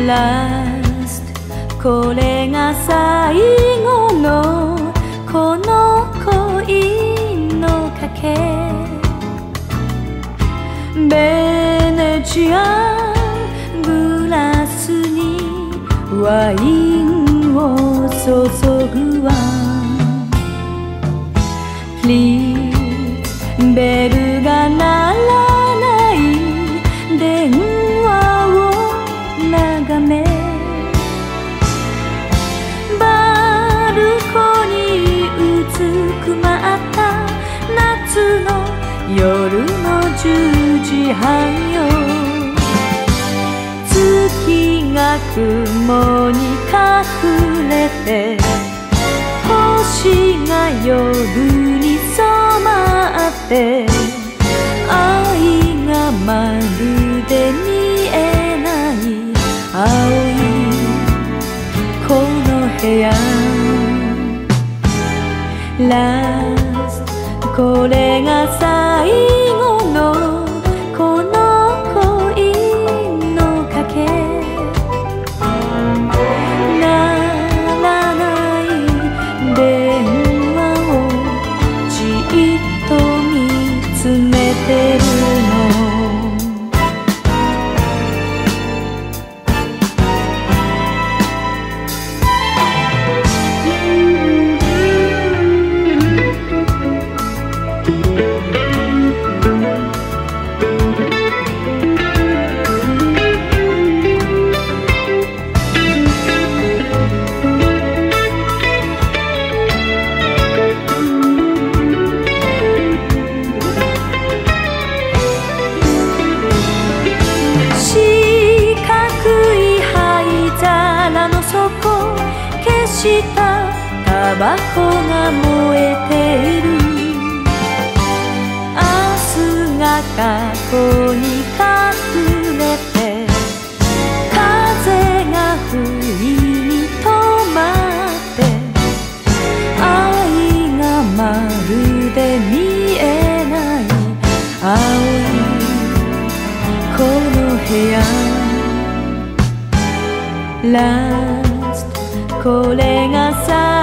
ラスト、これが最後のこの恋の賭け。ベネチアグラスにワインを注ぐわ。 Please ベルが鳴らない電話を眺め、バルコニーうずくまった夏の夜の10時半よ。月が雲に隠れて、星が夜に染まって、愛がまるで見えない青いこの部屋。ラスト、これが最後のこの恋の賭け。鳴らない電話をじっと見つめてるの。消したタバコが燃えている。明日が過去に隠れて、風が不意に止まって、愛がまるで見えない青いこの部屋。ラスト、これが最後